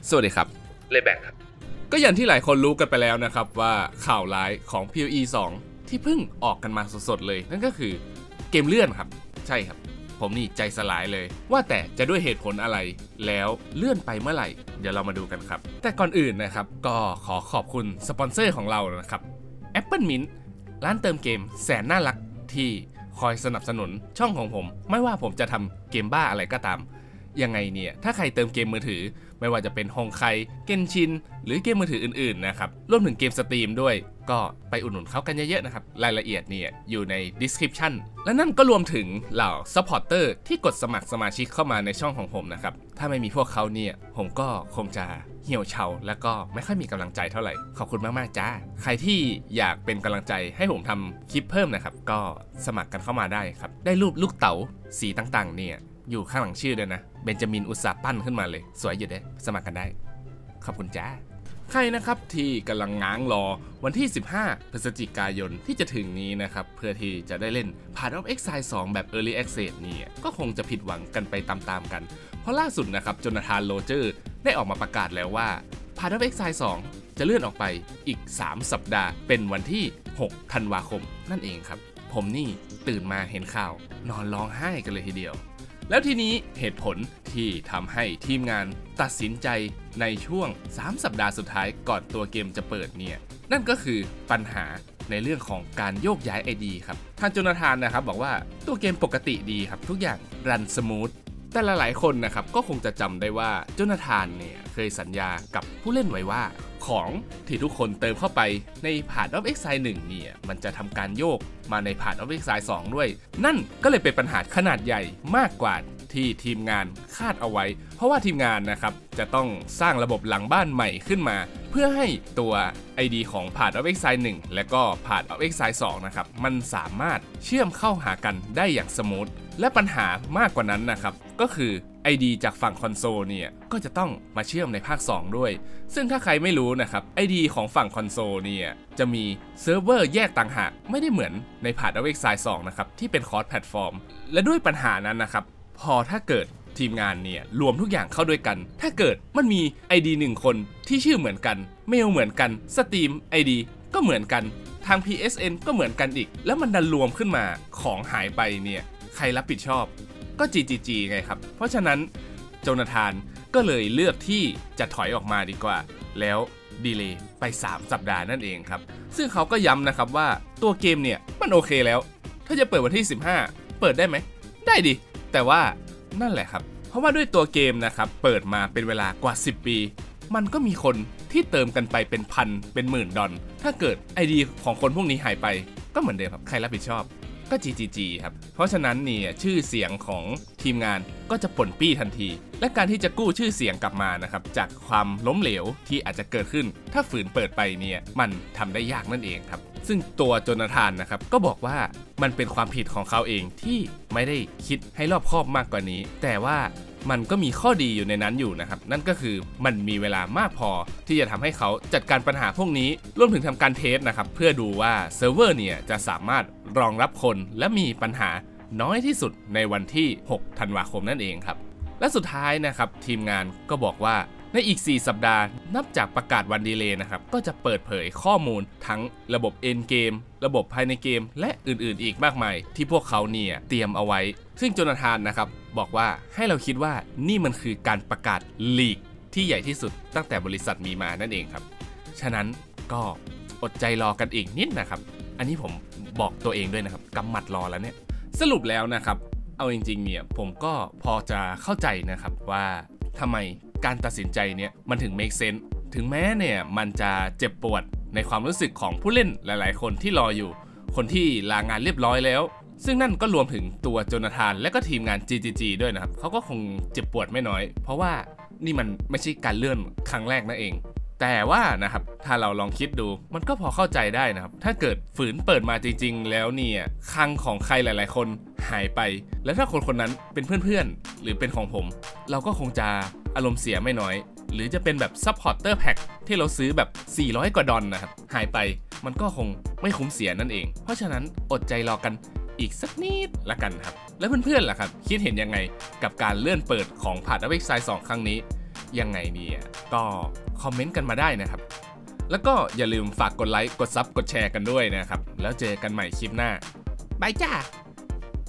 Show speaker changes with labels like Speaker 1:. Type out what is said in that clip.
Speaker 1: สวัสดีครับเลแบกครับก็อย่างที่หลายคนรู้กันไปแล้วนะครับว่าข่าวร้ายของ PoE 2 ที่เพิ่งออกกันมาสดๆเลยนั่นก็คือเกมเลื่อนครับใช่ครับผมนี่ใจสลายเลยว่าแต่จะด้วยเหตุผลอะไรแล้วเลื่อนไปเมื่อไหร่เดี๋ยวเรามาดูกันครับแต่ก่อนอื่นนะครับก็ขอขอบคุณสปอนเซอร์ของเรานะครับ Apple Mint ร้านเติมเกมแสนน่ารักที่คอยสนับสนุนช่องของผมไม่ว่าผมจะทำเกมบ้าอะไรก็ตามยังไงเนี่ยถ้าใครเติมเกมมือถือไม่ว่าจะเป็นฮงไคเกนชินหรือเกมมือถืออื่นๆนะครับรวมถึงเกมสตรีมด้วยก็ไปอุดหนุนเขากันเยอะๆนะครับรายละเอียดเนี่ยอยู่ใน description และนั่นก็รวมถึงเหล่า supporter ที่กดสมัครสมาชิกเข้ามาในช่องของผมนะครับถ้าไม่มีพวกเขาเนี่ยผมก็คงจะเหี่ยวเฉาแล้วก็ไม่ค่อยมีกำลังใจเท่าไหร่ขอบคุณมากๆจ้าใครที่อยากเป็นกำลังใจให้ผมทำคลิปเพิ่มนะครับก็สมัครกันเข้ามาได้ครับได้รูปลูกเต๋าสีต่างๆเนี่ยอยู่ข้างหลังชื่อด้วยนะเบนจามินอุตสาห์ปั้นขึ้นมาเลยสวยอยู่เด้สมัครกันได้ขอบคุณจ้าใครนะครับที่กำลังง้างรอวันที่15พฤศจิกายนที่จะถึงนี้นะครับเพื่อที่จะได้เล่น Path of Exile 2 แบบ Early Access นี่ก็คงจะผิดหวังกันไปตามๆกันเพราะล่าสุดนะครับโจนาธานโรเจอร์ได้ออกมาประกาศแล้วว่า Path of Exile 2 จะเลื่อนออกไปอีก3สัปดาห์เป็นวันที่6ธันวาคมนั่นเองครับผมนี่ตื่นมาเห็นข่าวนอนร้องไห้กันเลยทีเดียวแล้วทีนี้เหตุผลที่ทำให้ทีมงานตัดสินใจในช่วง3สัปดาห์สุดท้ายก่อนตัวเกมจะเปิดเนี่ยนั่นก็คือปัญหาในเรื่องของการโยกย้าย ID ครับทางโจนาธานนะครับบอกว่าตัวเกมปกติดีครับทุกอย่างรันสมูทแต่หลายๆคนนะครับก็คงจะจำได้ว่าโจนาธานเนี่ยเคยสัญญากับผู้เล่นไว้ว่าของที่ทุกคนเติมเข้าไปใน Path of Exile 1เนี่ยมันจะทำการโยกมาใน Path of Exile 2 ด้วยนั่นก็เลยเป็นปัญหาขนาดใหญ่มากกว่าที่ทีมงานคาดเอาไว้เพราะว่าทีมงานนะครับจะต้องสร้างระบบหลังบ้านใหม่ขึ้นมาเพื่อให้ตัว ID ของ Path of Exile 1 และก็ Path of Exile 2 นะครับมันสามารถเชื่อมเข้าหากันได้อย่างสมูทและปัญหามากกว่านั้นนะครับก็คือ ID จากฝั่งคอนโซลเนี่ยก็จะต้องมาเชื่อมในภาค2ด้วยซึ่งถ้าใครไม่รู้นะครับ ID ของฝั่งคอนโซลเนี่ยจะมีเซิร์ฟเวอร์แยกต่างหากไม่ได้เหมือนใน Path of Exile 2 นะครับที่เป็นคอร์สแพลตฟอร์มและด้วยปัญหานั้นนะครับพอถ้าเกิดทีมงานเนี่ยรวมทุกอย่างเข้าด้วยกันถ้าเกิดมันมี ID 1 คนที่ชื่อเหมือนกันเมลเหมือนกันสตรีม ID ก็เหมือนกันทาง PSN ก็เหมือนกันอีกแล้วมันดันรวมขึ้นมาของหายไปเนี่ยใครรับผิดชอบก็ GGG ไงครับเพราะฉะนั้นโจนาธานก็เลยเลือกที่จะถอยออกมาดีกว่าแล้วดีเลย์ไป3สัปดาห์นั่นเองครับซึ่งเขาก็ย้ำนะครับว่าตัวเกมเนี่ยมันโอเคแล้วถ้าจะเปิดวันที่15เปิดได้ไหมได้ดิแต่ว่านั่นแหละครับเพราะว่าด้วยตัวเกมนะครับเปิดมาเป็นเวลากว่า10ปีมันก็มีคนที่เติมกันไปเป็นพันเป็นหมื่นดอลถ้าเกิด ID ของคนพวกนี้หายไปก็เหมือนเดิมครับใครรับผิดชอบก็ GGG ครับเพราะฉะนั้นเนี่ยชื่อเสียงของทีมงานก็จะป่นปี้ทันทีและการที่จะกู้ชื่อเสียงกลับมานะครับจากความล้มเหลวที่อาจจะเกิดขึ้นถ้าฝืนเปิดไปเนี่ยมันทำได้ยากนั่นเองครับซึ่งตัวโจนาธานนะครับก็บอกว่ามันเป็นความผิดของเขาเองที่ไม่ได้คิดให้รอบคอบมากกว่านี้แต่ว่ามันก็มีข้อดีอยู่ในนั้นอยู่นะครับนั่นก็คือมันมีเวลามากพอที่จะทำให้เขาจัดการปัญหาพวกนี้รวมถึงทำการเทสนะครับเพื่อดูว่าเซิร์ฟเวอร์เนี่ยจะสามารถรองรับคนและมีปัญหาน้อยที่สุดในวันที่6ธันวาคมนั่นเองครับและสุดท้ายนะครับทีมงานก็บอกว่าในอีก4สัปดาห์นับจากประกาศวันดีเลย์นะครับก็จะเปิดเผยข้อมูลทั้งระบบเอ็นเกมระบบภายในเกมและอื่นๆอีกมากมายที่พวกเขาเนี่ยเตรียมเอาไว้ซึ่งโจนาธานนะครับบอกว่าให้เราคิดว่านี่มันคือการประกาศลีกที่ใหญ่ที่สุดตั้งแต่บริษัทมีมานั่นเองครับฉะนั้นก็อดใจรอกันอีกนิดนะครับอันนี้ผมบอกตัวเองด้วยนะครับกำหมัดรอแล้วเนี่ยสรุปแล้วนะครับเอาจริงๆเนี่ยผมก็พอจะเข้าใจนะครับว่าทำไมการตัดสินใจเนี่ยมันถึง make sense ถึงแม้เนี่ยมันจะเจ็บปวดในความรู้สึกของผู้เล่นหลายๆคนที่รออยู่คนที่ลางานเรียบร้อยแล้วซึ่งนั่นก็รวมถึงตัวโจนาธานและก็ทีมงาน GGG ด้วยนะครับเขาก็คงเจ็บปวดไม่น้อยเพราะว่านี่มันไม่ใช่การเลื่อนครั้งแรกนั่นเองแต่ว่านะครับถ้าเราลองคิดดูมันก็พอเข้าใจได้นะครับถ้าเกิดฝืนเปิดมาจริงๆแล้วเนี่ยคลังของใครหลายๆคนหายไปแล้วถ้าคนนั้นเป็นเพื่อนๆหรือเป็นของผมเราก็คงจะอารมณ์เสียไม่น้อยหรือจะเป็นแบบ Supporter Pack ที่เราซื้อแบบ400 กว่าดอลนะครับหายไปมันก็คงไม่คุ้มเสียนั่นเองเพราะฉะนั้นอดใจรอกันอีกสักนิดละกันครับแล้วเพื่อนๆล่ะครับคิดเห็นยังไงกับการเลื่อนเปิดของ Path of Exile 2 ครั้งนี้ยังไงเนี่ยก็คอมเมนต์กันมาได้นะครับแล้วก็อย่าลืมฝากกดไลค์กดซับกดแชร์กันด้วยนะครับแล้วเจอกันใหม่คลิปหน้าบายจ้า